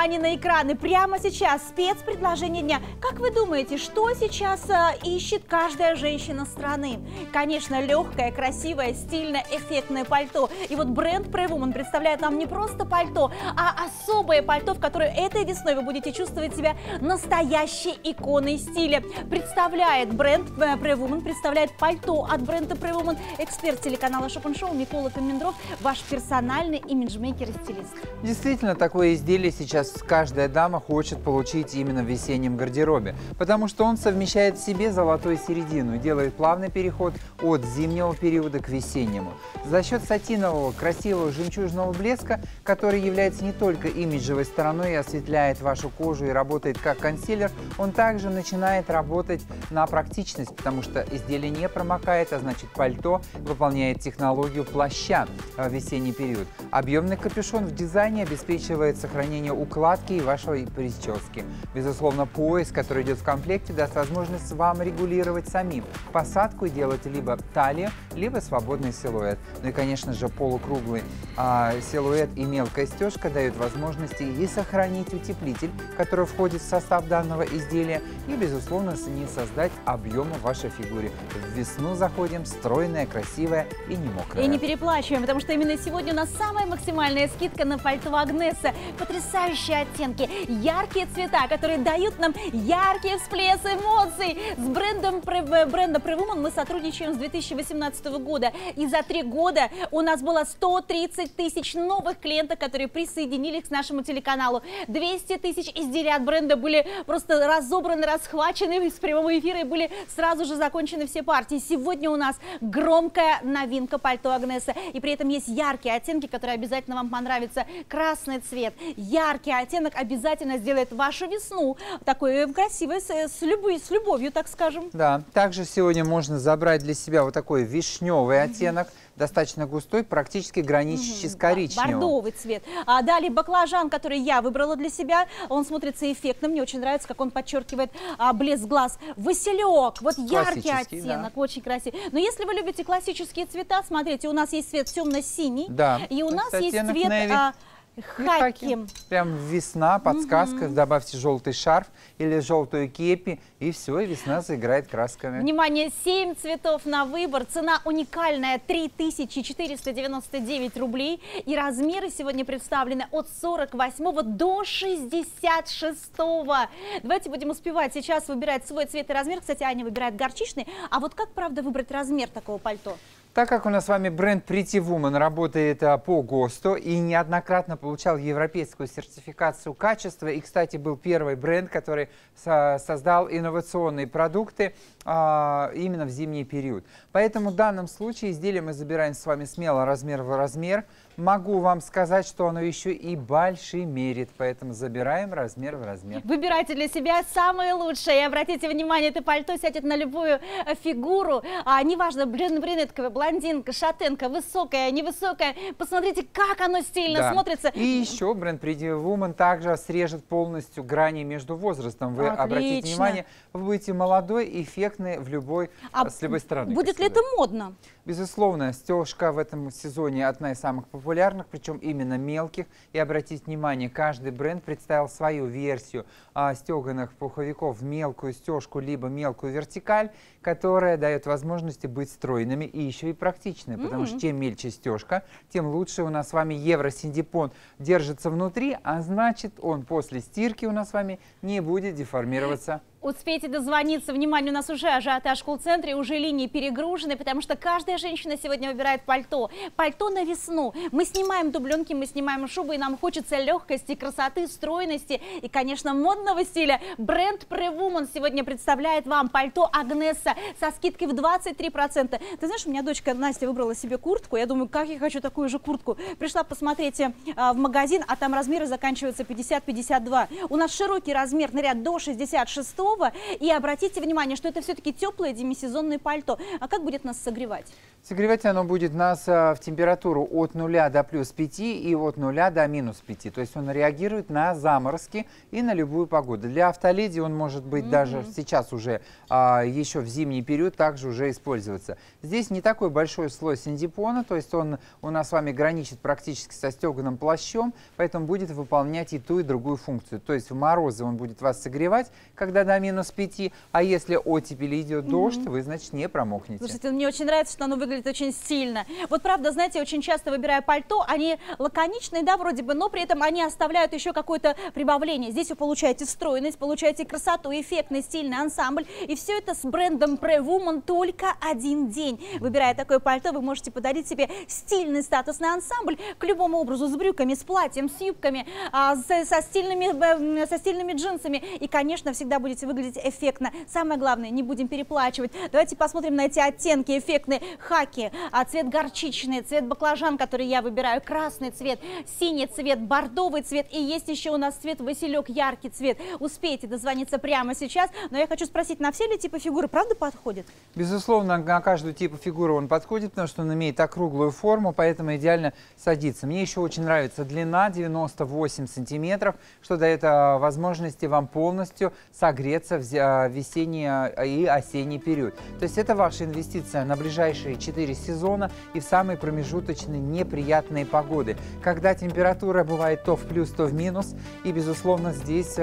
внимание на экраны. Прямо сейчас спецпредложение дня. Как вы думаете, что сейчас ищет каждая женщина страны? Конечно, легкое, красивое, стильное, эффектное пальто. И вот бренд Prewoman представляет нам не просто пальто, а особое пальто, в которое этой весной вы будете чувствовать себя настоящей иконой стиля. Представляет бренд Prewoman, представляет пальто от бренда Prewoman эксперт телеканала Shop & Show Микола Комендров, ваш персональный имиджмейкер и стилист. Действительно, такое изделие сейчас каждая дама хочет получить именно в весеннем гардеробе, потому что он совмещает в себе золотую середину и делает плавный переход от зимнего периода к весеннему. За счет сатинового красивого жемчужного блеска, который является не только имиджевой стороной и осветляет вашу кожу и работает как консилер, он также начинает работать на практичность, потому что изделие не промокает, а значит пальто выполняет технологию плаща в весенний период. Объемный капюшон в дизайне обеспечивает сохранение укладки и вашей прически. Безусловно, пояс, который идет в комплекте, даст возможность вам регулировать самим посадку и делать либо талию, либо свободный силуэт. Ну и, конечно же, полукруглый силуэт и мелкая стежка дают возможности и сохранить утеплитель, который входит в состав данного изделия, и, безусловно, не создать объема в вашей фигуре. В весну заходим стройная, красивая и не мокрая. И не переплачиваем, потому что именно сегодня у нас самая максимальная скидка на пальто Агнесса. Потрясающие оттенки, яркие цвета, которые дают нам яркие всплесы эмоций. С бренда Prewoman мы сотрудничаем с 2018 года. И за 3 года у нас было 130 тысяч новых клиентов, которые присоединились к нашему телеканалу. 200 тысяч изделий от бренда были просто разобраны, расхвачены с прямого эфира и были сразу же закончены все партии. Сегодня у нас громкая новинка пальто Агнесса. И при этом есть яркие оттенки, которые обязательно вам понравятся. Красный цвет, яркий оттенок обязательно сделает вашу весну такой красивой, с любовью, так скажем. Да, также сегодня можно забрать для себя вот такой вишневый оттенок, достаточно густой, практически граничащий с коричневым. Бордовый цвет. А далее баклажан, который я выбрала для себя, он смотрится эффектно. Мне очень нравится, как он подчеркивает блеск глаз. Василек, вот яркий оттенок, да. Очень красивый. Но если вы любите классические цвета, смотрите, у нас есть цвет темно-синий, да, и у нас есть цвет хаки. Прям весна, подсказка, добавьте желтый шарф или желтую кепи, и все, и весна заиграет красками. Внимание, 7 цветов на выбор, цена уникальная 3499 рублей, и размеры сегодня представлены от 48 до 66. Давайте будем успевать сейчас выбирать свой цвет и размер. Кстати, Аня выбирает горчичный, а вот как, правда, выбрать размер такого пальто? Так как у нас с вами бренд Prewoman работает по ГОСТу и неоднократно получал европейскую сертификацию качества, и, кстати, был первый бренд, который создал инновационные продукты именно в зимний период. Поэтому в данном случае изделие мы забираем с вами смело размер в размер. Могу вам сказать, что оно еще и больше мерит, поэтому забираем размер в размер. Выбирайте для себя самое лучшее. И обратите внимание, это пальто сядет на любую фигуру. Неважно, брюнетка, блондинка, шатенка, высокая, невысокая. Посмотрите, как оно стильно смотрится. И еще бренд Prewoman также срежет полностью грани между возрастом. Вы обратите внимание, вы будете молодой, эффектный с любой стороны. Будет ли это модно? Безусловно, стежка в этом сезоне одна из самых популярных, причем именно мелких. И обратите внимание, каждый бренд представил свою версию стеганых пуховиков в мелкую стежку, либо мелкую вертикаль, которая дает возможности быть стройными и еще и практичной, потому что чем мельче стежка, тем лучше у нас с вами евросиндипон держится внутри, а значит он после стирки у нас с вами не будет деформироваться. Успейте дозвониться. Внимание, у нас уже ажиотаж в колл-центре, уже линии перегружены, потому что каждая женщина сегодня выбирает пальто. Пальто на весну. Мы снимаем дубленки, мы снимаем шубы, и нам хочется легкости, красоты, стройности и, конечно, модного стиля. Бренд Prewoman сегодня представляет вам пальто Агнесса со скидкой в 23%. Ты знаешь, у меня дочка Настя выбрала себе куртку. Я думаю, как я хочу такую же куртку. Пришла посмотреть в магазин, а там размеры заканчиваются 50-52. У нас широкий размер, наряд до 66. мужского. И обратите внимание, что это все-таки теплое демисезонное пальто. А как будет нас согревать? Согревать оно будет нас в температуру от 0 до +5 и от 0 до -5. То есть он реагирует на заморозки и на любую погоду. Для автоледи он может быть даже сейчас уже, еще в зимний период, также уже использоваться. Здесь не такой большой слой синтепона, то есть он у нас с вами граничит практически со стеганым плащом, поэтому будет выполнять и ту, и другую функцию. То есть в морозы он будет вас согревать, когда до -5, а если оттепель идет дождь, вы, значит, не промокнете. Слушайте, мне очень нравится, что оно выглядит очень стильно. Вот правда, знаете, очень часто выбирая пальто, они лаконичные, да, вроде бы, но при этом они оставляют еще какое-то прибавление. Здесь вы получаете стройность, получаете красоту, эффектный, стильный ансамбль. И все это с брендом Prewoman только один день. Выбирая такое пальто, вы можете подарить себе стильный статусный ансамбль к любому образу, с брюками, с платьем, с юбками, со стильными джинсами. И, конечно, всегда будете выглядеть эффектно. Самое главное, не будем переплачивать. Давайте посмотрим на эти оттенки эффектные. Хаки, цвет горчичный, цвет баклажан, который я выбираю, красный цвет, синий цвет, бордовый цвет. И есть еще у нас цвет василек, яркий цвет. Успейте дозвониться прямо сейчас. Но я хочу спросить, на все ли типы фигуры правда подходит? Безусловно, на каждую типу фигуры он подходит, потому что он имеет округлую форму, поэтому идеально садится. Мне еще очень нравится длина 98 сантиметров, что дает возможности вам полностью согреться в весенний и осенний период. То есть это ваша инвестиция на ближайшие 4 сезона и в самые промежуточные неприятные погоды, когда температура бывает то в плюс, то в минус, и, безусловно, здесь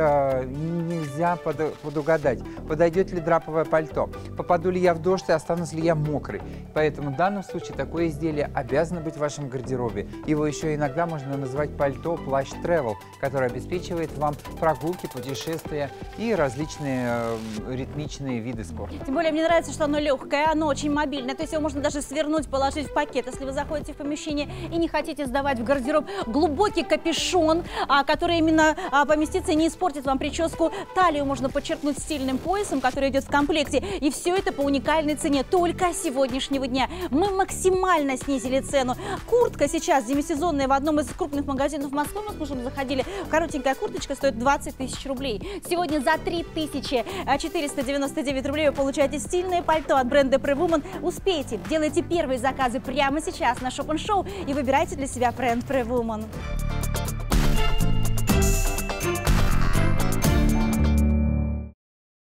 нельзя подугадать, подойдет ли драповое пальто, попаду ли я в дождь и останусь ли я мокрый. Поэтому в данном случае такое изделие обязано быть в вашем гардеробе. Его еще иногда можно назвать пальто плащ travel, который обеспечивает вам прогулки, путешествия и различные ритмичные виды спорта. Тем более мне нравится, что оно легкое, оно очень мобильное, то есть его можно даже свернуть, положить в пакет. Если вы заходите в помещение и не хотите сдавать в гардероб глубокий капюшон, который именно поместится и не испортит вам прическу, талию можно подчеркнуть стильным поясом, который идет в комплекте. И все это по уникальной цене только сегодняшнего дня. Мы максимально снизили цену. Куртка сейчас демисезонная в одном из крупных магазинов Москвы, мы с мужем заходили, коротенькая курточка стоит 20 тысяч рублей. Сегодня за 3499 рублей вы получаете стильное пальто от бренда Prewoman. Успейте, делайте первые заказы прямо сейчас на Shop&Show и выбирайте для себя бренд Prewoman.